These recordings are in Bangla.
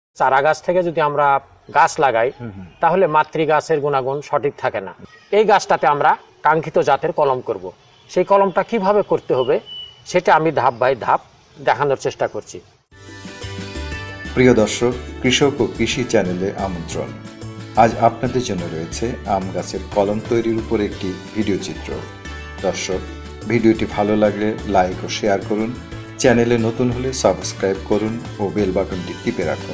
চারা গাছ থেকে যদি আমরা গাছ লাগাই তাহলে মাতৃ গাছের গুণাগুণ সঠিক থাকে না। এই গাছটাতে আমরা কাঙ্ক্ষিত জাতের কলম করব। সেই কলমটা কিভাবে করতে হবে সেটা আমি ধাপ বাই ধাপ দেখানোর চেষ্টা করছি। প্রিয় দর্শক, কৃষক ও কৃষি চ্যানেলে আমন্ত্রণ। আজ আপনাদের জন্য রয়েছে আম গাছের কলম তৈরির উপর একটি ভিডিও চিত্র। দর্শক, ভিডিওটি ভালো লাগলে লাইক ও শেয়ার করুন, চ্যানেলে নতুন হলে সাবস্ক্রাইব করুন ও বেল বাটনটি টিপে রাখুন।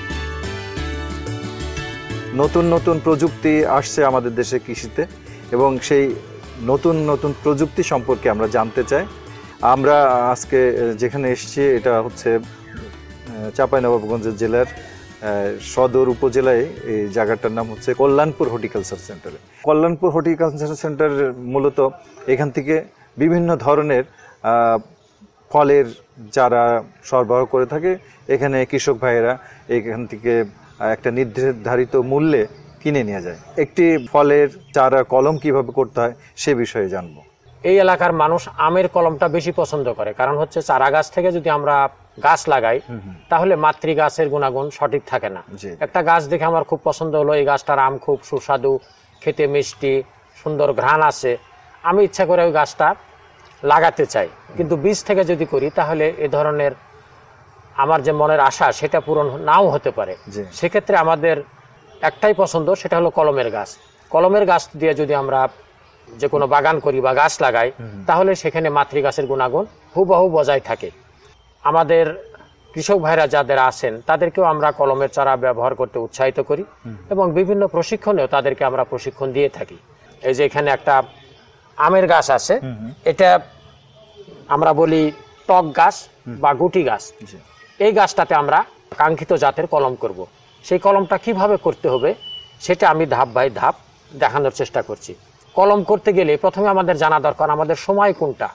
নতুন নতুন প্রযুক্তি আসছে আমাদের দেশে কৃষিতে, এবং সেই নতুন নতুন প্রযুক্তি সম্পর্কে আমরা জানতে চাই। আমরা আজকে যেখানে এসেছি এটা হচ্ছে চাঁপাইনবাবগঞ্জ জেলার সদর উপজেলায়। এই জায়গাটার নাম হচ্ছে কল্যাণপুর হর্টিকালচার সেন্টারে। কল্যাণপুর হর্টিকালচার সেন্টার মূলত এখান থেকে বিভিন্ন ধরনের ফলের চারা সরবরাহ করে থাকে। এখানে কৃষক ভাইয়েরা এখান থেকে একটা নির্ধারিত মূল্যে কিনে নিয়ে যায়। একটি ফলের চারা কলম কিভাবে করতে হয় সে বিষয়ে জানবো। এই এলাকার মানুষ আমের কলমটা বেশি পছন্দ করে, কারণ হচ্ছে চারা গাছ থেকে যদি আমরা গাছ লাগাই তাহলে মাতৃ গাছের গুণাগুণ সঠিক থাকে না। একটা গাছ দেখে আমার খুব পছন্দ হলো, এই গাছটার আম খুব সুস্বাদু, খেতে মিষ্টি, সুন্দর ঘ্রাণ আছে, আমি ইচ্ছা করে ওই গাছটা লাগাতে চাই। কিন্তু বীজ থেকে যদি করি তাহলে এ ধরনের আমার যে মনের আশা সেটা পূরণ নাও হতে পারে। সেক্ষেত্রে আমাদের একটাই পছন্দ, সেটা হলো কলমের গাছ। কলমের গাছ দিয়ে যদি আমরা যে কোনো বাগান করি বা গাছ লাগাই তাহলে সেখানে মাতৃ গাছের গুণাগুণ হুবহু বজায় থাকে। আমাদের কৃষক ভাইরা যাদের আছেন তাদেরকেও আমরা কলমের চারা ব্যবহার করতে উৎসাহিত করি এবং বিভিন্ন প্রশিক্ষণেও তাদেরকে আমরা প্রশিক্ষণ দিয়ে থাকি। এই যে এখানে একটা আমের গাছ আছে, এটা আমরা বলি টক গাছ বা গুটি গাছ। এই গাছটাতে আমরা কাঙ্ক্ষিত জাতের কলম করব। সেই কলমটা কিভাবে করতে হবে সেটা আমি ধাপ বাই ধাপ দেখানোর চেষ্টা করছি। কলম করতে গেলে প্রথমে আমাদের জানা দরকার আমাদের সময় কোনটা।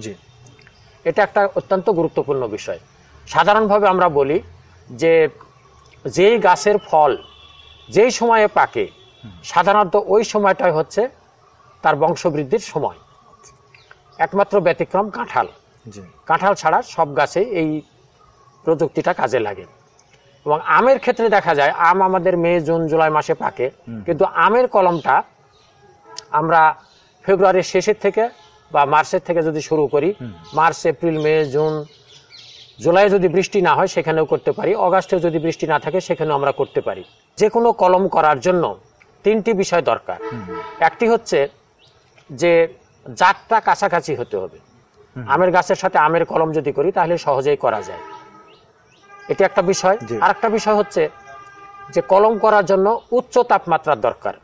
এটা একটা অত্যন্ত গুরুত্বপূর্ণ বিষয়। সাধারণভাবে আমরা বলি যে যেই গাছের ফল যেই সময়ে পাকে সাধারণত ওই সময়টাই হচ্ছে তার বংশবৃদ্ধির সময়। একমাত্র ব্যতিক্রম কাঁঠাল। কাঁঠাল ছাড়া সব গাছেই এই প্রযুক্তিটা কাজে লাগে। এবং আমের ক্ষেত্রে দেখা যায় আম আমাদের মে, জুন, জুলাই মাসে পাকে, কিন্তু আমের কলমটা আমরা ফেব্রুয়ারির শেষের থেকে বা মার্চের থেকে যদি শুরু করি, March, April, May, June, July যদি বৃষ্টি না হয় সেখানেও করতে পারি, অগাস্টেও যদি বৃষ্টি না থাকে সেখানেও আমরা করতে পারি। যে কোনো কলম করার জন্য তিনটি বিষয় দরকার। একটি হচ্ছে যে জাতটা কাছাকাছি হতে হবে। আমের গাছের সাথে আমের কলম যদি করি তাহলে সহজেই করা যায়, এটা একটা বিষয়। আর একটা বিষয় হচ্ছে যে কলম করার জন্য উচ্চ তাপমাত্রার দরকার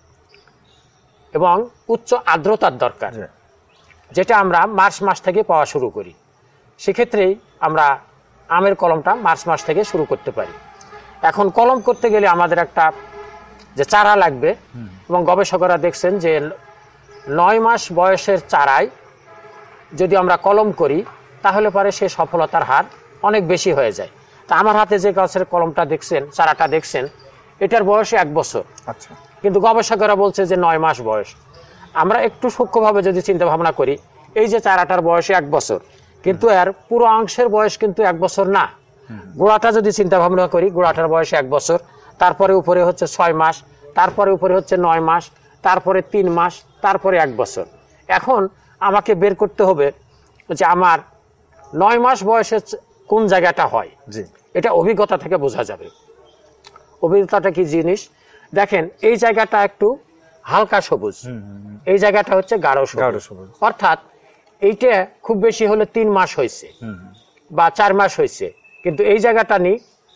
এবং উচ্চ আর্দ্রতার দরকার, যেটা আমরা মার্চ মাস থেকে পাওয়া শুরু করি। সেক্ষেত্রেই আমরা আমের কলমটা মার্চ মাস থেকে শুরু করতে পারি। এখন কলম করতে গেলে আমাদের একটা যে চারা লাগবে, এবং গবেষকরা দেখছেন যে 9 মাস বয়সের চারায় যদি আমরা কলম করি তাহলে পরে সে সফলতার হার অনেক বেশি হয়ে যায়। তা আমার হাতে যে গাছের কলমটা দেখছেন, চারাটা দেখছেন, এটার বয়স 1 বছর। আচ্ছা, কিন্তু গবেষকরা বলছে যে 9 মাস বয়স। আমরা একটু সূক্ষ্মভাবে যদি চিন্তা ভাবনা করি, এই যে চারাটার বয়স 1 বছর, কিন্তু এর পুরো অংশের বয়স কিন্তু 1 বছর না। গোড়াটা যদি চিন্তা ভাবনা করি, গোড়াটার বয়স 1 বছর, তারপরে উপরে হচ্ছে 6 মাস, তারপরে উপরে হচ্ছে 9 মাস, তারপরে 3 মাস, তারপরে 1 বছর। এখন আমাকে বের করতে হবে যে আমার 9 মাস বয়সে কোন জায়গাটা হয়। এটা অভিজ্ঞতা থেকে বোঝা যাবে। অভিজ্ঞতাটা কি জিনিস দেখেন, এই জায়গাটা একটু হালকা সবুজ, এই জায়গাটা হচ্ছে গাঢ় সবুজ। অর্থাৎ এইটা খুব বেশি হলে 3 মাস হয়েছে বা 4 মাস হয়েছে, কিন্তু এই জায়গাটা নেই,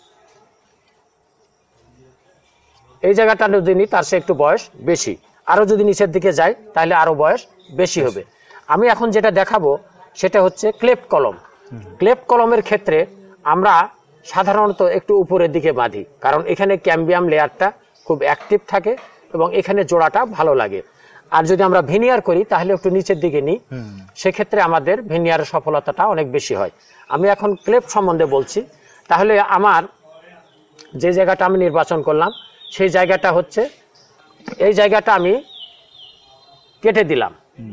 এই জায়গাটা যদি নিই তার সে একটু বয়স বেশি। আরো যদি নিচের দিকে যাই তাহলে আরো বয়স বেশি হবে। আমি এখন যেটা দেখাবো সেটা হচ্ছে ক্লেপ্ট কলম। ক্লেপ্ট কলমের ক্ষেত্রে আমরা সাধারণত একটু উপরের দিকে বাঁধি, কারণ এখানে ক্যাম্বিয়াম লেয়ারটা খুব অ্যাক্টিভ থাকে এবং এখানে জোড়াটা ভালো লাগে। আর যদি আমরা ভিনিয়ার করি তাহলে একটু নিচের দিকে নিই, সেক্ষেত্রে আমাদের ভিনিয়ারের সফলতাটা অনেক বেশি হয়। আমি এখন ক্লেপ্ট সম্বন্ধে বলছি। তাহলে আমার যে জায়গাটা আমি নির্বাচন করলাম সেই জায়গাটা হচ্ছে এই জায়গাটা আমি কেটে দিলাম।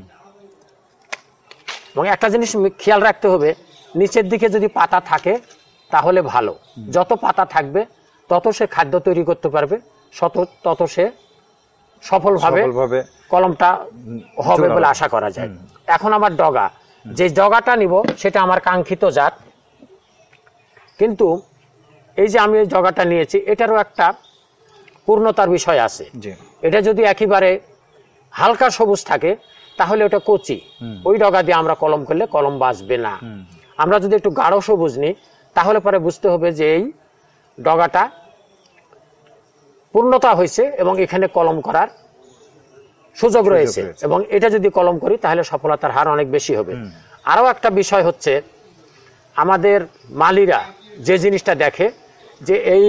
এবং একটা জিনিস খেয়াল রাখতে হবে, নিচের দিকে যদি পাতা থাকে তাহলে ভালো, যত পাতা থাকবে তত সে খাদ্য তৈরি করতে পারবে, তত সে সফলভাবে কলমটা হবে বলে আশা করা যায়। এখন আমার ডগা, যে ডগাটা নিব সেটা আমার কাঙ্ক্ষিত জাত, কিন্তু এই যে আমি এই ডগাটা নিয়েছি এটারও একটা পূর্ণতার বিষয় আছে। এটা যদি একেবারে হালকা সবুজ থাকে তাহলে ওটা কচি, ওই ডগা দিয়ে আমরা কলম করলে কলম বাঁচবে না। আমরা যদি একটু গাঢ় সবুজ নিই তাহলে পরে বুঝতে হবে যে এই ডগাটা পূর্ণতা হয়েছে এবং এখানে কলম করার সুযোগ রয়েছে, এবং এটা যদি কলম করি তাহলে সফলতার হার অনেক বেশি হবে। আরও একটা বিষয় হচ্ছে, আমাদের মালিরা যে জিনিসটা দেখে যে এই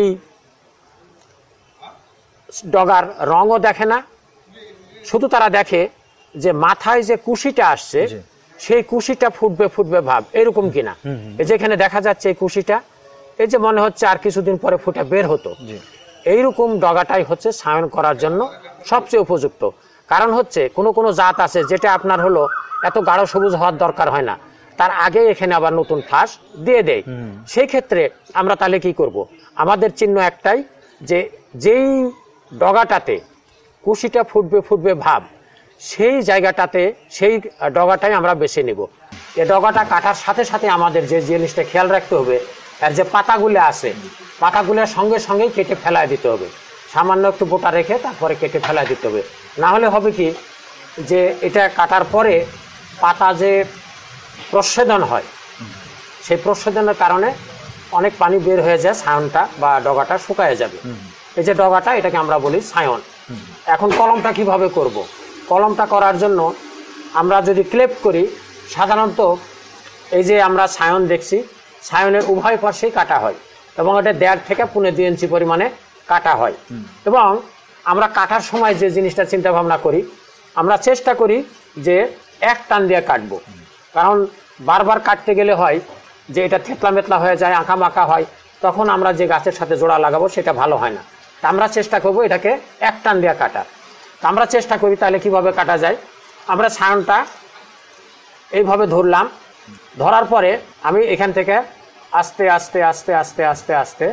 ডগার রঙও দেখে না, শুধু তারা দেখে যে মাথায় যে কুশিটা আসছে সেই কুশিটা ফুটবে ফুটবে ভাব, এরকম কিনা। এই যে এখানে দেখা যাচ্ছে এই কুশিটা, এই যে মনে হচ্ছে আর কিছুদিন পরে ফুটে বের হতো, এইরকম ডগাটাই হচ্ছে ছায়ন করার জন্য সবচেয়ে উপযুক্ত। কারণ হচ্ছে কোনো কোনো জাত আছে যেটা আপনার হলো এত গাঢ় সবুজ হওয়ার দরকার হয় না, তার আগে এখানে আবার নতুন ফাঁস দিয়ে দেয়। সেই ক্ষেত্রে আমরা তাহলে কি করব, আমাদের চিহ্ন একটাই, যে যেই ডগাটাতে কুশিটা ফুটবে ফুটবে ভাব, সেই জায়গাটাতে সেই ডগাটাই আমরা বেছে নিব। এই ডগাটা কাটার সাথে সাথে আমাদের যে জিনিসটা খেয়াল রাখতে হবে, আর যে পাতাগুলো আছে পাতাগুলোর সঙ্গে সঙ্গেই কেটে ফেলায় দিতে হবে, সামান্য একটু বোটা রেখে তারপরে কেটে ফেলায় দিতে হবে। না হলে হবে কি, যে এটা কাটার পরে পাতা যে প্রচ্ছেদন হয়, সেই প্রচ্ছেদনের কারণে অনেক পানি বের হয়ে যায়, ছায়নটা বা ডগাটা শুকায় যাবে। এই যে ডগাটা, এটাকে আমরা বলি ছায়ন। এখন কলমটা কিভাবে করব? কলমটা করার জন্য আমরা যদি ক্লেপ করি, সাধারণত এই যে আমরা ছায়ন দেখছি, ছায়নের উভয় পাশেই কাটা হয় এবং এটা 1.5 থেকে 2.5 ইঞ্চি পরিমাণে কাটা হয়। এবং আমরা কাটার সময় যে জিনিসটা চিন্তা ভাবনা করি, আমরা চেষ্টা করি যে এক টান দিয়ে কাটবো, কারণ বারবার কাটতে গেলে হয় যে এটা থেতলা মেতলা হয়ে যায়, আঁকা মাকা হয়, তখন আমরা যে গাছের সাথে জোড়া লাগাবো সেটা ভালো হয় না। তা আমরা চেষ্টা করব এটাকে এক টান দিয়ে কাটার। তা আমরা চেষ্টা করি তাহলে কিভাবে কাটা যায়। আমরা ছায়নটা এইভাবে ধরলাম, ধরার পরে আমি এখান থেকে আস্তে আস্তে আস্তে আস্তে আস্তে আস্তে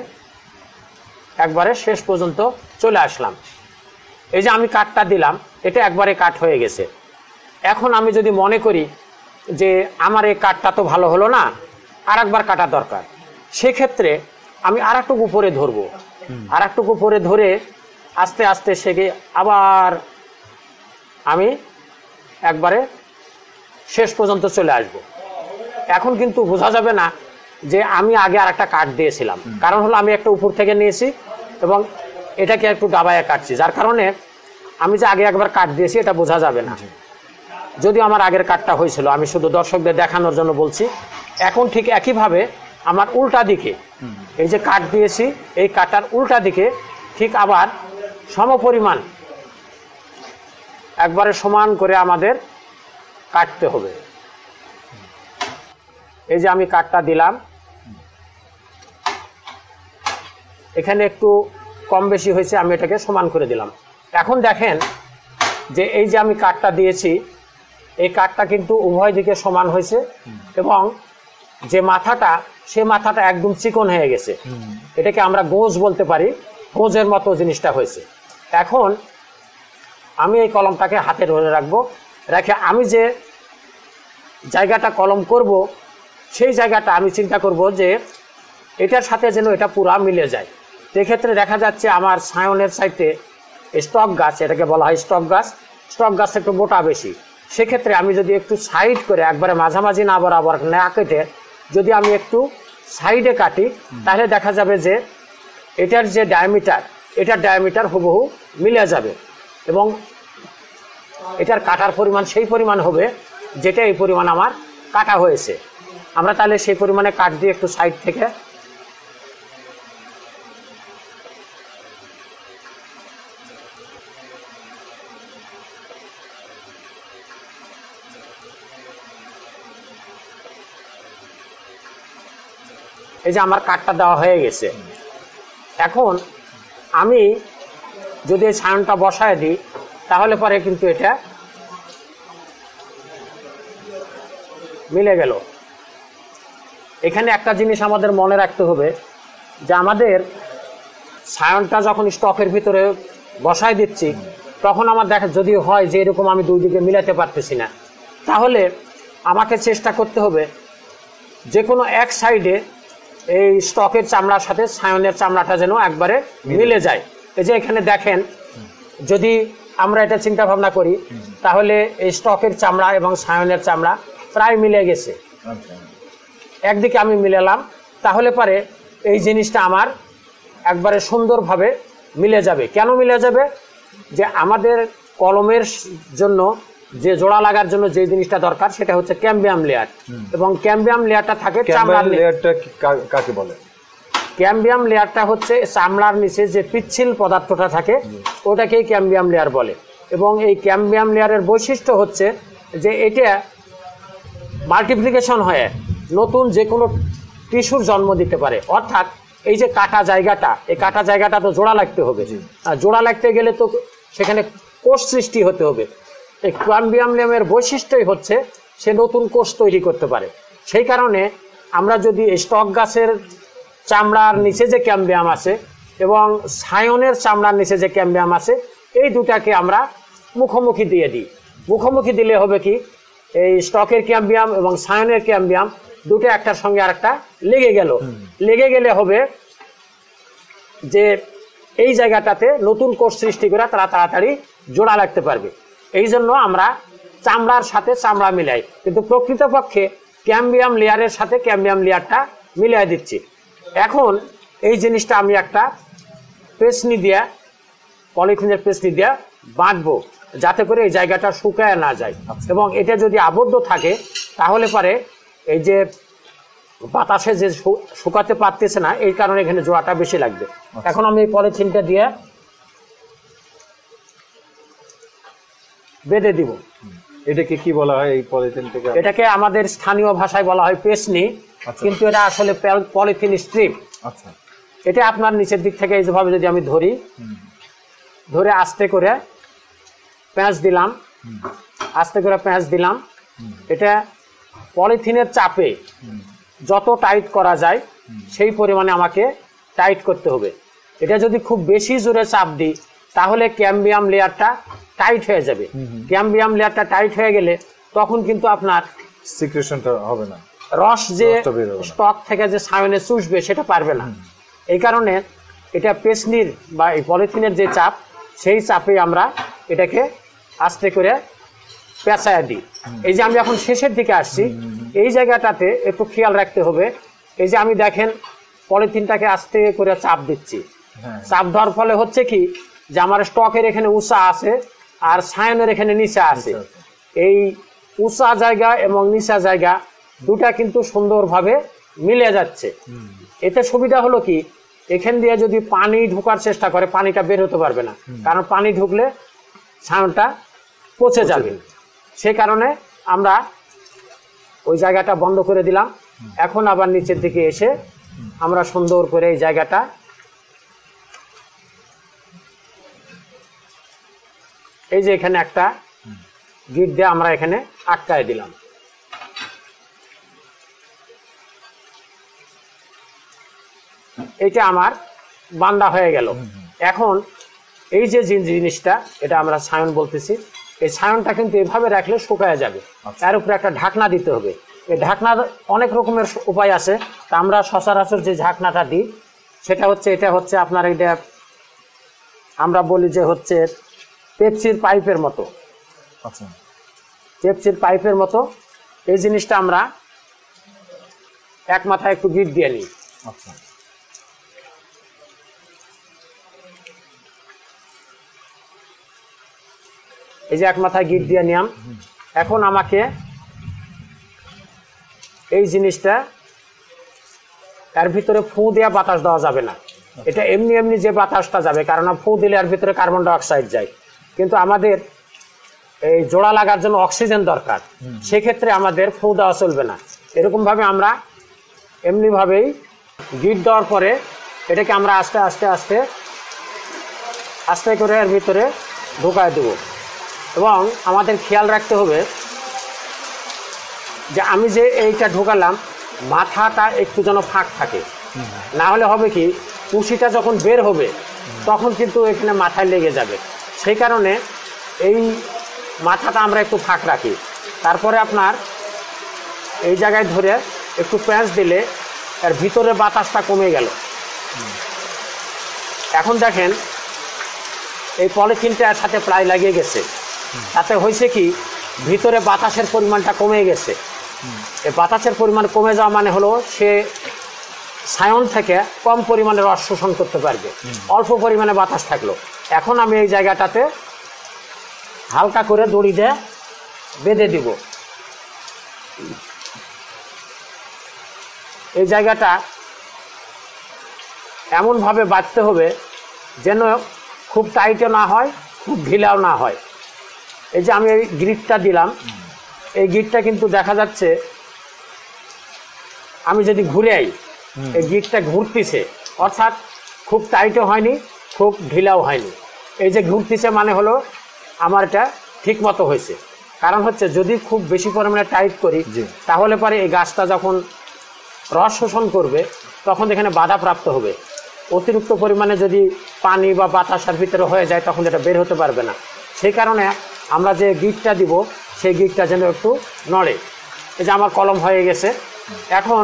একবারে শেষ পর্যন্ত চলে আসলাম। এই যে আমি কাটটা দিলাম, এটা একবারে কাট হয়ে গেছে। এখন আমি যদি মনে করি যে আমার এই কাটটা তো ভালো হলো না, আর একবার কাটা দরকার, সেক্ষেত্রে আমি আর একটু উপরে ধরবো, আর একটু উপরে ধরে আস্তে আস্তে সেগে আবার আমি একবারে শেষ পর্যন্ত চলে আসব। এখন কিন্তু বোঝা যাবে না যে আমি আগে আর একটা কাট দিয়েছিলাম, কারণ হলো আমি একটা উপর থেকে নিয়েছি এবং এটাকে একটু দাবায় কাটছি, যার কারণে আমি যে আগে একবার কাট দিয়েছি এটা বোঝা যাবে না। যদি আমার আগের কাটটা হয়েছিল, আমি শুধু দর্শকদের দেখানোর জন্য বলছি। এখন ঠিক একইভাবে আমার উল্টা দিকে এই যে কাট দিয়েছি, এই কাটার উল্টা দিকে ঠিক আবার সমপরিমাণ একবারে সমান করে আমাদের কাটতে হবে। এই যে আমি কাটটা দিলাম, এখানে একটু কম বেশি হয়েছে, আমি এটাকে সমান করে দিলাম। এখন দেখেন যে এই যে আমি কাটটা দিয়েছি, এই কাটটা কিন্তু উভয় দিকে সমান হয়েছে এবং যে মাথাটা, সে মাথাটা একদম চিকন হয়ে গেছে। এটাকে আমরা গোঁজ বলতে পারি, গোঁজের মতো জিনিসটা হয়েছে। এখন আমি এই কলমটাকে হাতে ধরে রাখবো, রেখে আমি যে জায়গাটা কলম করব সেই জায়গাটা আমি চিন্তা করব যে এটার সাথে যেন এটা পুরা মিলে যায়। সেক্ষেত্রে দেখা যাচ্ছে আমার ছায়নের সাইডে স্টক গাছ, এটাকে বলা হয় স্টক গাছ, স্টক গাছ একটু মোটা বেশি। সেক্ষেত্রে আমি যদি একটু সাইড করে একবারে মাঝামাঝি না বরাবর না কেটে যদি আমি একটু সাইডে কাটি, তাহলে দেখা যাবে যে এটার যে ডায়ামিটার, এটার ডায়ামিটার হুবহু মিলে যাবে এবং এটার কাটার পরিমাণ সেই পরিমাণ হবে যেটা এই পরিমাণ আমার কাটা হয়েছে। আমরা তাহলে সেই পরিমাণে কাট দিয়ে একটু সাইড থেকে এই যে আমার কাটটা দেওয়া হয়ে গেছে। এখন আমি যদি এই ছায়নটা বসায় দিই তাহলে পরে কিন্তু এটা মিলে গেল। এখানে একটা জিনিস আমাদের মনে রাখতে হবে যে আমাদের সায়নটা যখন স্টকের ভিতরে বসায় দিচ্ছি তখন আমার দেখা যদি হয় যে এরকম আমি দুই দিকে মিলাতে পারতেছি না, তাহলে আমাকে চেষ্টা করতে হবে যে কোনো এক সাইডে এই স্টকের চামড়ার সাথে সায়নের চামড়াটা যেন একবারে মিলে যায়। এই যে এখানে দেখেন, যদি আমরা এটা চিন্তা ভাবনা করি তাহলে এই স্টকের চামড়া এবং সায়নের চামড়া প্রায় মিলে গেছে। একদিকে আমি মিলালাম, তাহলে পরে এই জিনিসটা আমার একবারে সুন্দরভাবে মিলে যাবে। কেন মিলে যাবে? যে আমাদের কলমের জন্য যে জোড়া লাগার জন্য যে জিনিসটা দরকার সেটা হচ্ছে ক্যাম্বিয়াম লেয়ার, এবং ক্যাম্বিয়াম লেয়ারটা থাকে চামড়ার লেয়ারটা কাকে বলে? ক্যাম্বিয়াম লেয়ারটা হচ্ছে চামড়ার নিচে যে পিচ্ছিল পদার্থটা থাকে ওটাকেই ক্যাম্বিয়াম লেয়ার বলে। এবং এই ক্যাম্বিয়াম লেয়ারের বৈশিষ্ট্য হচ্ছে যে এটা মাল্টিপ্লিকেশন হয়ে নতুন যে কোনো টিস্যুর জন্ম দিতে পারে। অর্থাৎ এই যে কাটা জায়গাটা, এই কাটা জায়গাটা তো জোড়া লাগতে হবে, আর জোড়া লাগতে গেলে তো সেখানে কোষ সৃষ্টি হতে হবে। এই ক্যাম্বিয়াম লেয়ারের বৈশিষ্ট্যই হচ্ছে সে নতুন কোষ তৈরি করতে পারে। সেই কারণে আমরা যদি স্টক গাছের চামড়ার নিচে যে ক্যাম্বিয়াম আছে এবং সায়নের চামড়ার নিচে যে ক্যাম্বিয়াম আছে, এই দুটাকে আমরা মুখোমুখি দিয়ে দিই। মুখোমুখি দিলে হবে কি, এই স্টকের ক্যাম্বিয়াম এবং সায়নের ক্যাম্বিয়াম দুটো একটার সঙ্গে আরেকটা লেগে গেল। লেগে গেলে হবে যে এই জায়গাটাতে নতুন কোষ সৃষ্টি করে তারা তাড়াতাড়ি জোড়া লাগতে পারবে। এই জন্য আমরা চামড়ার সাথে চামড়া মিলাই, কিন্তু প্রকৃতপক্ষে ক্যাম্বিয়াম লেয়ারের সাথে ক্যাম্বিয়াম লেয়ারটা মিলাই দিচ্ছি। এখন এই জিনিসটা আমি একটা পেছনি দিয়া, পলিথিনের পেছনি দিয়া বাঁধবো, যাতে করে এই জায়গাটা শুকায় না যায়। এবং এটা যদি আবদ্ধ থাকে তাহলে পরে এই যে বাতাসে যে শুকাতে পারতেছে না, এই কারণে এখানে জোড়াটা বেশি লাগবে। এখন আমি এই পলিথিনটা দিয়ে বেঁধে দিব। এটাকে কি বলা হয় এই পলিথিনটাকে? এটাকে আমাদের স্থানীয় ভাষায় বলা হয় পেছনি, কিন্তু এটা আসলে পলিথিন স্ট্রিপ। আচ্ছা, এটা আপনার নিচের দিক থেকে এইভাবে যদি আমি ধরি, ধরে আস্তে করে প্যাঁচ দিলাম, আস্তে করে প্যাঁচ দিলাম। এটা পলিথিনের চাপে যত টাইট করা যায় সেই পরিমাণে আমাকে টাইট করতে হবে। এটা যদি খুব বেশি জোরে চাপ দিই তাহলে ক্যাম্বিয়াম লেয়ারটা টাইট হয়ে যাবে। ক্যাম্বিয়াম লেয়ারটা টাইট হয়ে গেলে তখন কিন্তু আপনার সিক্রেশনটা হবে না, রস যে স্টক থেকে যে সায়নে চুষবে সেটা পারবে না। এই কারণে এটা পেছনির বা এই পলিথিনের যে চাপ, সেই চাপে আমরা এটাকে আস্তে করে পেঁচায় দিই। এই যে আমি এখন শেষের দিকে আসছি, এই জায়গাটাতে একটু খেয়াল রাখতে হবে। এই যে আমি দেখেন পলিথিনটাকে আস্তে করে চাপ দিচ্ছি। চাপ দেওয়ার ফলে হচ্ছে কি, যে আমার স্টকের এখানে উঁচা আছে আর সায়নের এখানে নিচা আছে। এই উঁচা জায়গা এবং নিচা জায়গা দুটা কিন্তু সুন্দরভাবে মিলে যাচ্ছে। এতে সুবিধা হলো কি, এখান দিয়ে যদি পানি ঢোকার চেষ্টা করে পানিটা বের হতে পারবে না, কারণ পানি ঢুকলে সায়নটা পচে যাবে। সেই কারণে আমরা ওই জায়গাটা বন্ধ করে দিলাম। এখন আবার নিচের দিকে এসে আমরা সুন্দর করে এই জায়গাটা এই যে এখানে একটা গিট দিয়ে আমরা এখানে আটকায় দিলাম। এটা আমার বান্দা হয়ে গেল। এখন এই যে জিনিসটা, এটা আমরা সায়ন বলতেছি, এই সায়নটা কিন্তু এভাবে রাখলে শুকায় যাবে। তার উপরে একটা ঢাকনা দিতে হবে। এই ঢাকনার অনেক রকমের উপায় আছে। তা আমরা সচরাচর যে ঢাকনাটা দিই সেটা হচ্ছে, এটা হচ্ছে আপনার এটা আমরা বলি যে হচ্ছে পেপসির পাইপের মতো। আচ্ছা, পেপসির পাইপের মতো এই জিনিসটা আমরা এক মাথায় একটু গিট দিয়ে নিই। আচ্ছা, এই যে এক মাথায় গিট দিয়ে নিলাম। এখন আমাকে এই জিনিসটা, এর ভিতরে ফু দেওয়া বাতাস দেওয়া যাবে না। এটা এমনি এমনি যে বাতাসটা যাবে, কারণ ফু দিলে এর ভিতরে কার্বন ডাই অক্সাইড যায়, কিন্তু আমাদের এই জোড়া লাগার জন্য অক্সিজেন দরকার। সেক্ষেত্রে আমাদের ফু দেওয়া চলবে না। এরকমভাবে আমরা এমনিভাবেই গিট দেওয়ার পরে এটাকে আমরা আস্তে আস্তে আস্তে আস্তে করে এর ভিতরে ঢোকায় দেবো। এবং আমাদের খেয়াল রাখতে হবে যে আমি যে এইটা ঢোকালাম মাথাটা একটু যেন ফাঁক থাকে, না হলে হবে কি কুশিটা যখন বের হবে তখন কিন্তু এখানে মাথায় লেগে যাবে। সেই কারণে এই মাথাটা আমরা একটু ফাঁক রাখি। তারপরে আপনার এই জায়গায় ধরে একটু প্যাঁচ দিলে এর ভিতরে বাতাসটা কমে গেল। এখন দেখেন এই পলিথিনটা এর সাথে প্রায় লাগিয়ে গেছে, তাতে হয়েছে কি ভিতরে বাতাসের পরিমাণটা কমে গেছে। এই বাতাসের পরিমাণ কমে যাওয়া মানে হলো সে সায়ন থেকে কম পরিমাণে রস শোষণ করতে পারবে, অল্প পরিমাণে বাতাস থাকলো। এখন আমি এই জায়গাটাতে হালকা করে দড়ি দিয়ে বেঁধে দিব। এই জায়গাটা এমনভাবে বাঁধতে হবে যেন খুব টাইটও না হয়, খুব ঢিলাও না হয়। এই যে আমি এই গ্রিপটা দিলাম, এই গ্রিপটা কিন্তু দেখা যাচ্ছে আমি যদি ঘুরে আই এই গ্রিপটা ঘুরতেছে, অর্থাৎ খুব টাইটও হয়নি, খুব ঢিলাও হয়নি। এই যে ঘুরতেছে মানে হলো আমার এটা ঠিক মতো হয়েছে। কারণ হচ্ছে যদি খুব বেশি পরিমাণে টাইট করি তাহলে পরে এই গাছটা যখন রস শোষণ করবে তখন এখানে বাধাপ্রাপ্ত হবে। অতিরিক্ত পরিমাণে যদি পানি বা বাতাসের ভিতরে হয়ে যায় তখন এটা বের হতে পারবে না। সেই কারণে আমরা যে গিটটা দিব সেই গিটটা যেন একটু নড়ে। এই যে আমার কলম হয়ে গেছে। এখন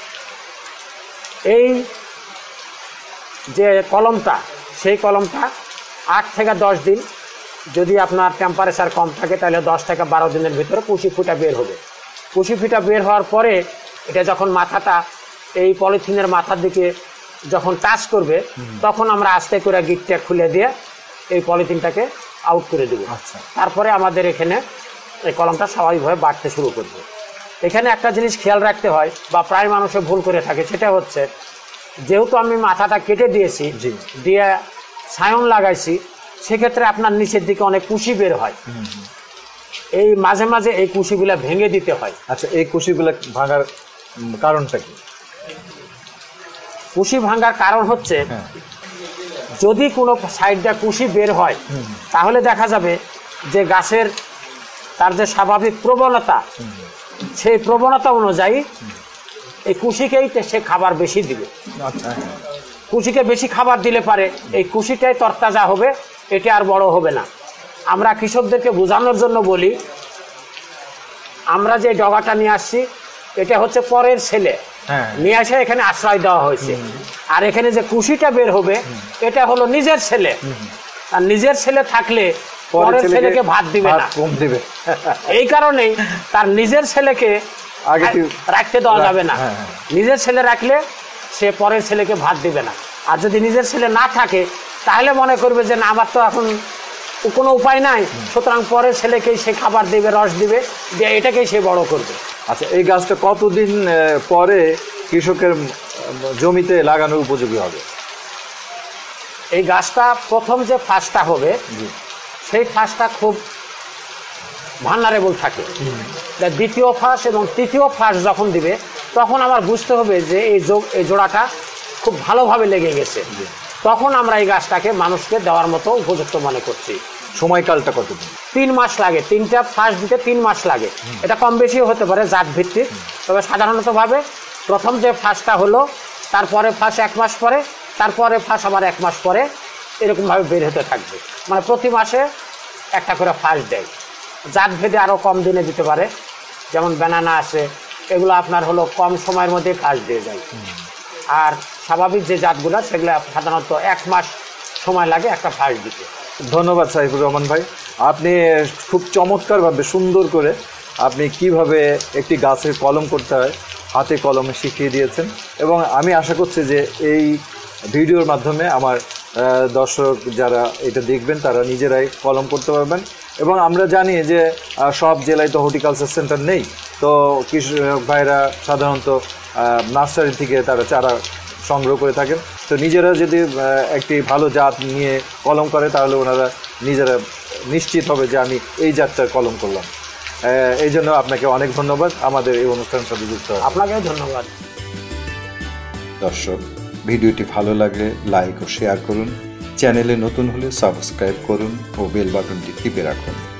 এই যে কলমটা, সেই কলমটা 8 থেকে 10 দিন, যদি আপনার টেম্পারেচার কম থাকে তাহলে 10 থেকে 12 দিনের ভিতরে কুশি ফুটা বের হবে। কুশি ফুটা বের হওয়ার পরে এটা যখন মাথাটা এই পলিথিনের মাথার দিকে যখন টাচ করবে তখন আমরা আস্তে করে গিটটা খুলে দিয়ে এই পলিথিনটাকে আউট করে দেব। তারপরে আমাদের এখানে এই কলমটা স্বাভাবিকভাবে বাড়তে শুরু করবে। এখানে একটা জিনিস খেয়াল রাখতে হয় বা প্রায় মানুষে ভুল করে থাকে, সেটা হচ্ছে যেহেতু আমি মাথাটা কেটে দিয়েছি, দিয়ে সায়ন লাগাইছি, সেক্ষেত্রে আপনার নিচের দিকে অনেক কুশি বের হয়। এই মাঝে মাঝে এই কুশিগুলা ভেঙে দিতে হয়। আচ্ছা, এই কুশিগুলা ভাঙার কারণটা কি? কুশি ভাঙার কারণ হচ্ছে যদি কোনো সাইডটা কুশি বের হয় তাহলে দেখা যাবে যে গাছের তার যে স্বাভাবিক প্রবণতা, সেই প্রবণতা অনুযায়ী এই কুশিকেই সে খাবার বেশি দিবে। কুশিকে বেশি খাবার দিলে পারে এই কুশিটাই তরতাজা হবে, এটা আর বড় হবে না। আমরা কৃষকদেরকে বোঝানোর জন্য বলি, আমরা যে ডগাটা নিয়ে আসছি এটা হচ্ছে পরের ছেলে, নিয়ে আসে এখানে আশ্রয় দেওয়া হয়েছে। আর এখানে যে কুশিটা বের হবে এটা হলো নিজের ছেলে। আর নিজের ছেলে থাকলে পরের ছেলেকে ভাত দিবে না, কম দিবে। এই কারণেই তার নিজের ছেলেকে রাখতে দেওয়া যাবে না। নিজের ছেলে রাখলে সে পরের ছেলেকে ভাত দিবে না। আর যদি নিজের ছেলে না থাকে তাহলে মনে করবে যে না, আমার তো এখন কোনো উপায় নাই, সুতরাং পরের ছেলেকেই সে খাবার দেবে, রস দিবে, দিয়ে এটাকেই সে বড় করবে। আচ্ছা, এই গাছটা কতদিন পরে কৃষকের জমিতে লাগানোর উপযোগী হবে? এই গাছটা প্রথম যে ফাঁসটা হবে সেই ফাঁসটা খুব ভালনারেবল থাকে। দ্বিতীয় ফাঁস এবং তৃতীয় ফাঁস যখন দিবে তখন আমার বুঝতে হবে যে এই জোড়াটা খুব ভালোভাবে লেগে গেছে। তখন আমরা এই গাছটাকে মানুষকে দেওয়ার মতো উপযুক্ত মনে করছি। সময়কালটা কতদিন? 3 মাস লাগে। 3টা ফাঁস দিতে 3 মাস লাগে। এটা কম বেশিও হতে পারে জাত ভিত্তিক, তবে সাধারণতভাবে প্রথম যে ফাঁসটা হলো তারপরে ফাঁস 1 মাস পরে, তারপরে ফাঁস আবার 1 মাস পরে, এরকমভাবে বের হতে থাকবে। মানে প্রতি মাসে একটা করে ফাঁস দেয়। জাত ভেদে আরও কম দিনে দিতে পারে, যেমন ব্যানানা আছে, এগুলো আপনার হলো কম সময়ের মধ্যে ফাঁস দিয়ে যায়। আর স্বাভাবিক যে জাতগুলো সেগুলো সাধারণত 1 মাস সময় লাগে একটা ফাঁস দিতে। ধন্যবাদ সাইফুর রহমান ভাই, আপনি খুব চমৎকারভাবে সুন্দর করে আপনি কিভাবে একটি গাছের কলম করতে হয় হাতে কলমে শিখিয়ে দিয়েছেন। এবং আমি আশা করছি যে এই ভিডিওর মাধ্যমে আমার দর্শক যারা এটা দেখবেন তারা নিজেরাই কলম করতে পারবেন। এবং আমরা জানি যে সব জেলায় তো হর্টিকালচার সেন্টার নেই, তো কৃষক ভাইরা সাধারণত নার্সারি থেকে তারা চারা সংগ্রহ করে থাকেন। তো নিজেরা যদি একটি ভালো জাত নিয়ে কলম করে তাহলে ওনারা নিজেরা নিশ্চিত হবে যে আমি এই জাতটার কলম করলাম। এই জন্য আপনাকে অনেক ধন্যবাদ আমাদের এই অনুষ্ঠানের সাথে যুক্ত হওয়ার। আপনাকেও ধন্যবাদ। দর্শক, ভিডিওটি ভালো লাগলে লাইক ও শেয়ার করুন, চ্যানেলে নতুন হলে সাবস্ক্রাইব করুন ও বেল বাটনটি টিপে রাখুন।